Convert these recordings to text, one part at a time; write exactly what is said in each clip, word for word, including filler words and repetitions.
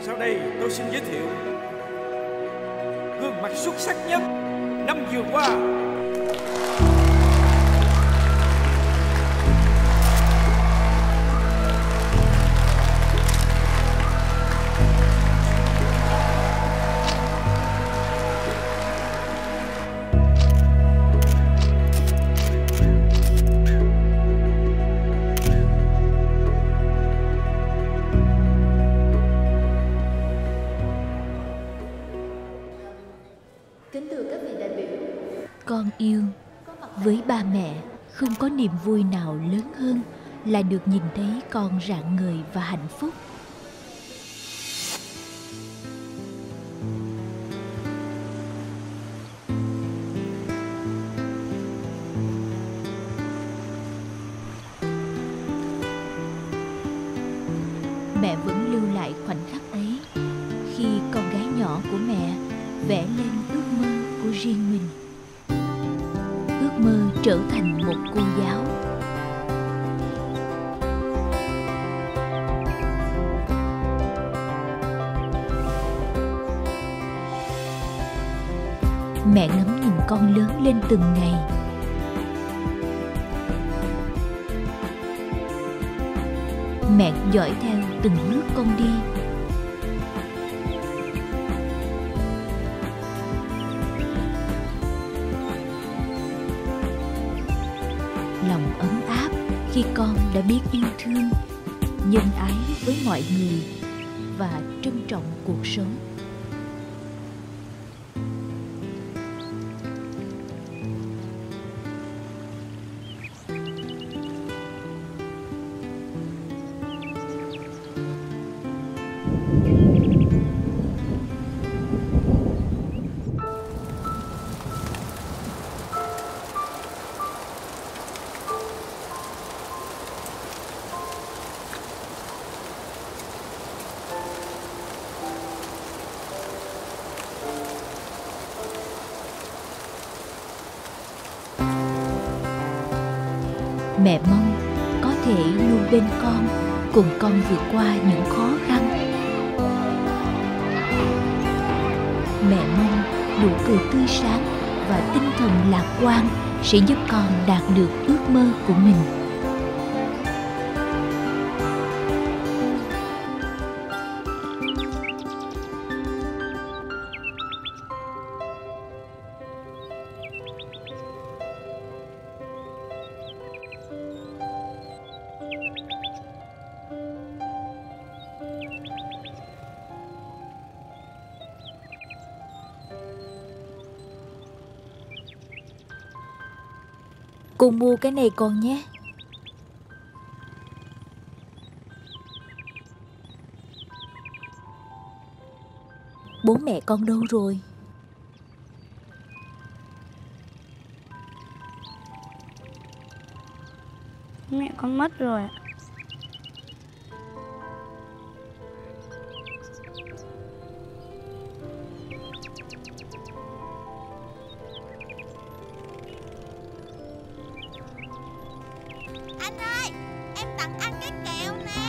Sau đây tôi xin giới thiệu gương mặt xuất sắc nhất năm vừa qua. Con yêu, với ba mẹ không có niềm vui nào lớn hơn là được nhìn thấy con rạng ngời và hạnh phúc. Mẹ vẫn lưu lại khoảnh khắc ấy khi con gái nhỏ của mẹ vẽ lên ước mơ của riêng mình. Ước mơ trở thành một cô giáo. Mẹ ngắm nhìn con lớn lên từng ngày. Mẹ dõi theo từng bước con đi. Lòng ấm áp khi con đã biết yêu thương, nhân ái với mọi người và trân trọng cuộc sống. Mẹ mong có thể luôn bên con, cùng con vượt qua những khó khăn. Mẹ mong nụ cười tươi sáng và tinh thần lạc quan sẽ giúp con đạt được ước mơ của mình. Cô mua cái này con nhé. Bố mẹ con đâu rồi? Mẹ con mất rồi ạ. Anh ơi, em tặng anh cái kẹo nè.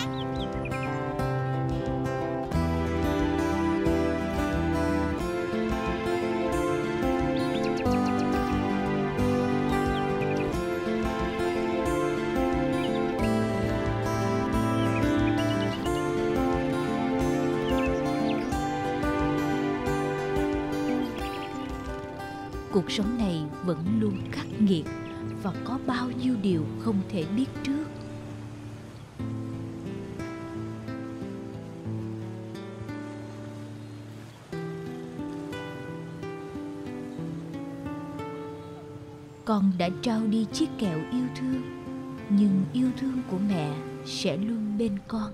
Cuộc sống này vẫn luôn khắc nghiệt và có bao nhiêu điều không thể biết trước. Con đã trao đi chiếc kẹo yêu thương, nhưng yêu thương của mẹ sẽ luôn bên con.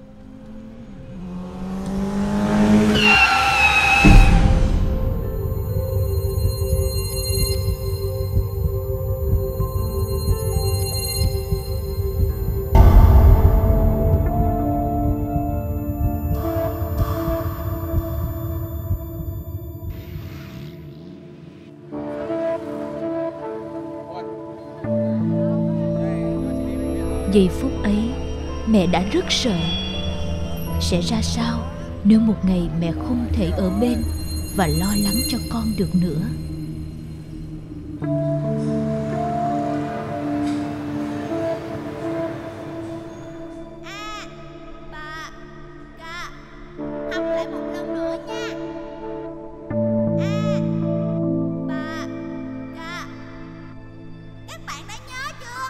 Giây phút ấy, mẹ đã rất sợ. Sẽ ra sao nếu một ngày mẹ không thể ở bên và lo lắng cho con được nữa. A, ba, ca. Học lại một lần nữa nha. A, ba, ca. Các bạn đã nhớ chưa?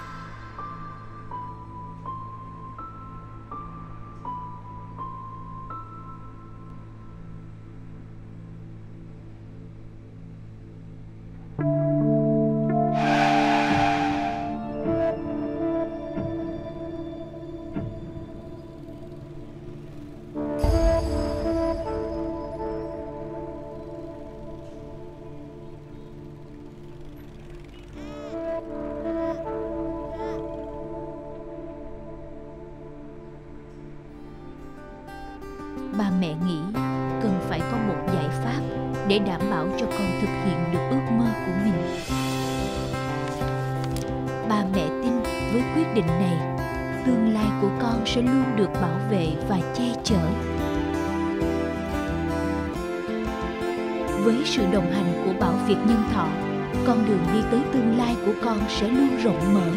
Ba mẹ nghĩ cần phải có một giải pháp để đảm bảo cho con thực hiện được ước mơ của mình. Ba mẹ tin với quyết định này, tương lai của con sẽ luôn được bảo vệ và che chở. Với sự đồng hành của Bảo Việt Nhân Thọ, con đường đi tới tương lai của con sẽ luôn rộng mở.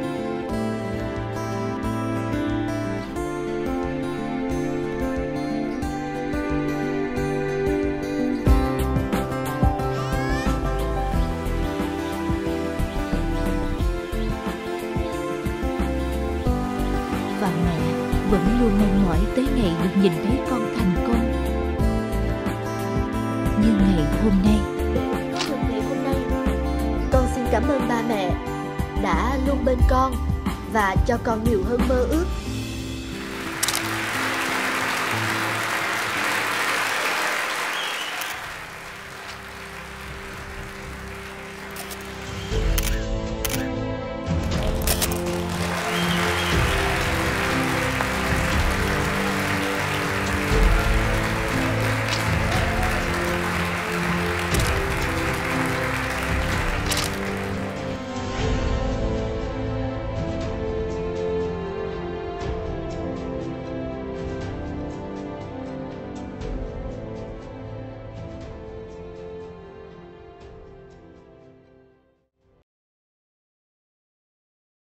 Và mẹ vẫn luôn mong mỏi tới ngày được nhìn thấy con thành công. Như ngày hôm nay. Có được ngày hôm nay, con xin cảm ơn ba mẹ đã luôn bên con và cho con nhiều hơn mơ ước.